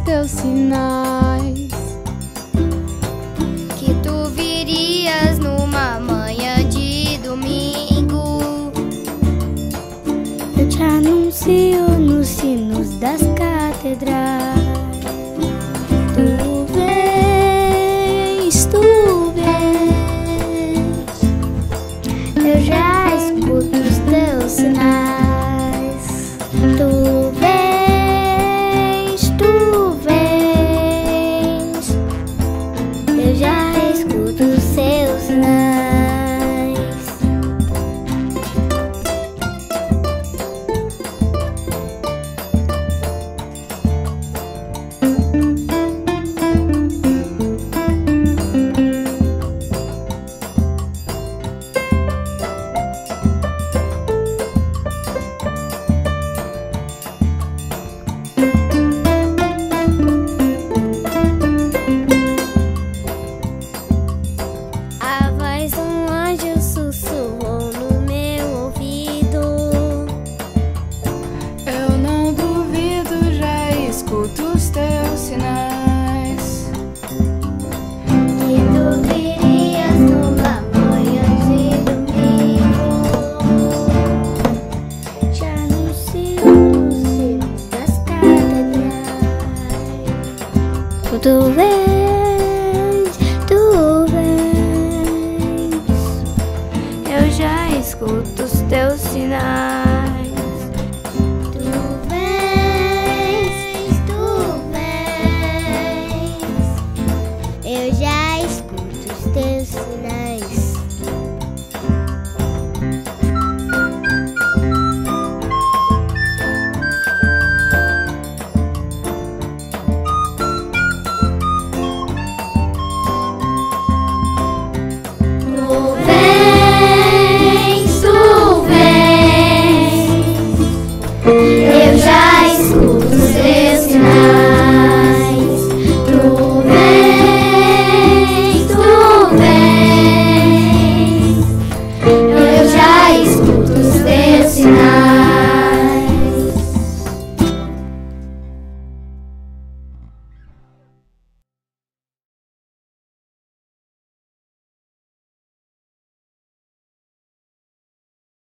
teus sinais. Que tu virias numa manhã de domingo. Eu te anuncio nos sinos das catedrais. Tu vens, eu já escuto os teus sinais. Tu vens, eu já escuto os seus sinais. Os teus sinais. Que tu virias numa manhã de domingo. Te anuncio nos sinos das catedrais. Tu vens, eu já escuto os teus sinais.